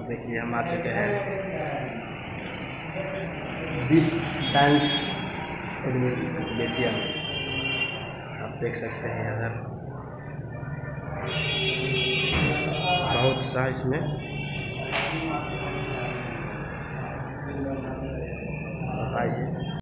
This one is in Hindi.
देखिए हम आ चुके हैं दीप डांस बेतिया में। आप देख सकते हैं इधर बहुत सा इसमें आइए।